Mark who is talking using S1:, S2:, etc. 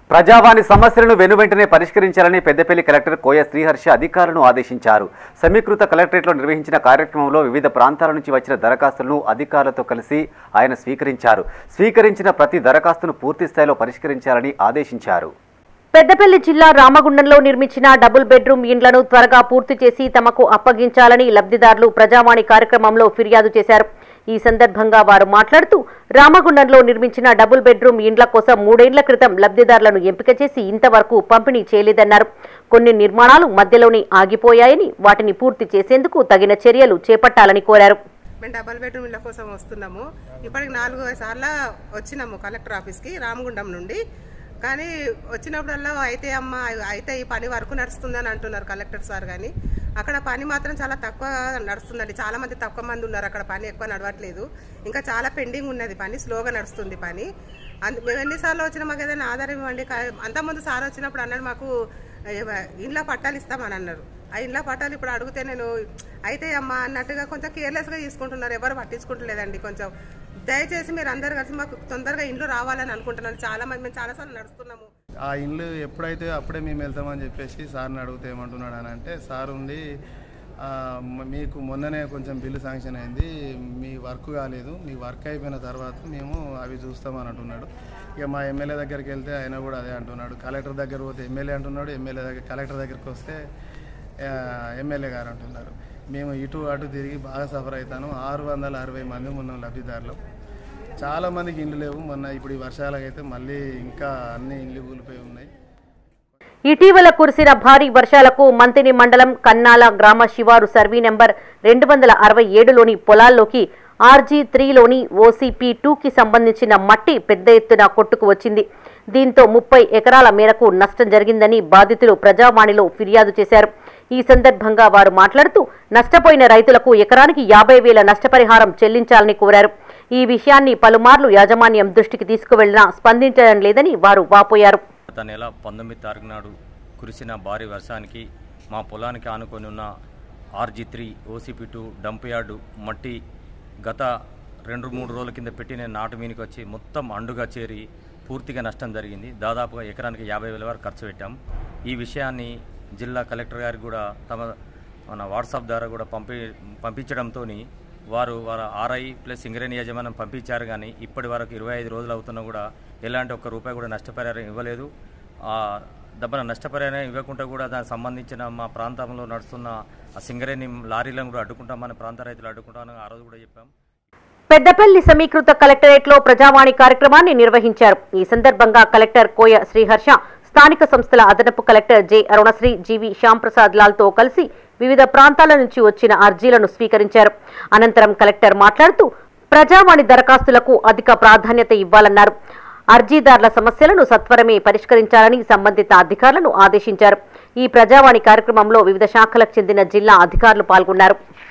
S1: ప్రజావాణి సమస్యలను వెనువెంటనే పరిష్కరించాలని పెద్దపల్లి కలెక్టర్ కోయ శ్రీహర్ష అధికారులను ఆదేశించారు. సమీకృత కలెక్టరేట్లో నిర్వహించిన కార్యక్రమంలో వివిధ ప్రాంతాల నుంచి వచ్చిన దరఖాస్తులను అధికారులతో కలిసి ఆయన స్వీకరించారు. స్వీకరించిన ప్రతి దరఖాస్తును పూర్తి స్థాయిలో పరిష్కరించాలని ఆదేశించారు.
S2: పెద్దపల్లి జిల్లా రామగుండంలో నిర్మించిన డబుల్ బెడ్రూమ్ ఇండ్లను త్వరగా పూర్తి చేసి తమకు అప్పగించాలని లబ్ధిదారులు ప్రజావాణి కార్యక్రమంలో ఫిర్యాదు చేశారు. ఈ సందర్భంగా వారు మాట్లాడుతూ రామగుండంలో నిర్మించిన డబుల్ బెడ్రూమ్ ఇండ్ల కోసం 3 ఏళ్ల క్రితం లబ్ధిదారులను ఎంపిక చేసి ఇంతవరకు పంపిణీ చేయలేదన్నారు. కొన్ని నిర్మాణాలు మధ్యలోనే ఆగిపోయాయని వాటిని పూర్తి చేసేందుకు తగిన చర్యలు చేపట్టాలని కోరారు.
S3: మేము డబుల్ బెడ్రూమ్ ఇళ్ల కోసం వస్తున్నాము. ఇప్పటికి 4 సార్లు వచ్చినాము కలెక్టర్ ఆఫీస్కి రామగుండం నుండి. కానీ వచ్చినప్పుడల్లా అయితే అమ్మ అయితే ఈ పని వరకు నడుస్తుందని అంటున్నారు కలెక్టర్ సార్. కానీ అక్కడ పని మాత్రం చాలా తక్కువ నడుస్తుందండి. చాలా మంది తక్కువ మంది ఉన్నారు అక్కడ, పని ఎక్కువ నడవట్లేదు. ఇంకా చాలా పెండింగ్ ఉన్నది, పని స్లోగా నడుస్తుంది పని. మేము ఎన్నిసార్లు వచ్చినా మాకు ఏదైనా ఆధారం ఇవ్వండి. అంతకుముందు సార్ వచ్చినప్పుడు అన్నాడు మాకు ఇండ్ల పట్టాలు ఇస్తామని అన్నారు. ఆ ఇండ్ల పట్టాలు ఇప్పుడు అడిగితే నేను అయితే అమ్మ అన్నట్టుగా కొంచెం కేర్లెస్గా తీసుకుంటున్నారు, ఎవరు పట్టించుకుంటలేదండి. కొంచెం దయచేసి మీరు అందరు కలిసి మాకు తొందరగా ఇండ్లు రావాలని అనుకుంటున్నాను. చాలా మంది మేము చాలాసార్లు నడుస్తున్నాము.
S4: ఆ ఇండ్లు ఎప్పుడైతే అప్పుడే మేము వెళ్తామని చెప్పేసి సార్ని అడిగితే ఏమంటున్నాడు అని అంటే, సార్ ఉండి మీకు మొన్ననే కొంచెం బిల్లు శాంక్షన్ అయింది, మీ వర్క్ కాలేదు, మీ వర్క్ అయిపోయిన తర్వాత మేము అవి చూస్తామని అంటున్నాడు. ఇక మా ఎమ్మెల్యే దగ్గరికి వెళ్తే ఆయన కూడా అదే అంటున్నాడు. కలెక్టర్ దగ్గర పోతే ఎమ్మెల్యే అంటున్నాడు, ఎమ్మెల్యే దగ్గర కలెక్టర్ దగ్గరికి వస్తే ఎమ్మెల్యే గారు అంటున్నారు. మేము ఇటు అటు తిరిగి బాగా సఫర్ అవుతాను. 660 మంది ఉన్నాం లబ్ధిదారులు. చాలామందికి ఇండ్లు లేవు. మొన్న ఇప్పుడు ఈ వర్షాలకైతే మళ్ళీ ఇంకా అన్ని ఇండ్లు కూలిపోయి ఉన్నాయి.
S2: ఇటీవల కురిసిన భారీ వర్షాలకు మంతిని మండలం కన్నాల గ్రామ శివారు సర్వీ నెంబర్ 267లోని పొలాల్లోకి RG3లోని OCP2కి సంబంధించిన మట్టి పెద్ద ఎత్తున కొట్టుకు వచ్చింది. దీంతో 30 ఎకరాల మేరకు నష్టం జరిగిందని బాధితులు ప్రజావాణిలో ఫిర్యాదు చేశారు. ఈ సందర్భంగా వారు మాట్లాడుతూ నష్టపోయిన రైతులకు ఎకరానికి 50,000 నష్టపరిహారం చెల్లించాలని కోరారు. ఈ విషయాన్ని పలుమార్లు యాజమాన్యం దృష్టికి తీసుకువెళ్లినా స్పందించడం లేదని వారు వాపోయారు.
S5: గత నెల 19 తారీఖు నాడు కురిసిన భారీ వర్షానికి మా పొలానికి ఆనుకొని ఉన్న RG3 OCP2 డంప్ యార్డు మట్టి గత 2-3 రోజుల కింద పెట్టిన నాటు మీనికి వచ్చి మొత్తం అండుగా చేరి పూర్తిగా నష్టం జరిగింది. దాదాపుగా ఎకరానికి 50,000 వరకు ఖర్చు పెట్టాం. ఈ విషయాన్ని జిల్లా కలెక్టర్ గారికి కూడా మన వాట్సాప్ ద్వారా కూడా పంపించడంతో వారు RI ప్లస్ సింగరేణి యాజమాన్యం పంపించారు. కానీ ఇప్పటి వరకు 25 రోజులు అవుతున్నా కూడా ఎలాంటి ఒక్క రూపాయి కూడా నష్టపరిహారం ఇవ్వలేదు. దెబ్బన నష్టపరిహారం ఇవ్వకుండా కూడా దానికి సంబంధించిన మా ప్రాంతంలో నడుస్తున్న ఆ సింగరేణి లారీలను కూడా అడ్డుకుంటామని ప్రాంత రైతులు అడ్డుకుంటామని ఆ రోజు కూడా చెప్పాం.
S2: పెద్దపల్లి సమీకృత కలెక్టరేట్లో ప్రజావాణి కార్యక్రమాన్ని నిర్వహించారు. ఈ సందర్భంగా కలెక్టర్ కోయ శ్రీహర్ష స్థానిక సంస్థల అదనపు collector J Arunasri, G V Shyamprasad లాల్తో కలిసి వివిధ ప్రాంతాల నుంచి వచ్చిన అర్జీలను స్వీకరించారు. అనంతరం కలెక్టర్ మాట్లాడుతూ ప్రజావాణి దరఖాస్తులకు అధిక ప్రాధాన్యత ఇవ్వాలన్నారు. అర్జీదారుల సమస్యలను సత్వరమే పరిష్కరించాలని సంబంధిత అధికారులను ఆదేశించారు. ఈ ప్రజావాణి కార్యక్రమంలో వివిధ శాఖలకు చెందిన జిల్లా అధికారులు పాల్గొన్నారు.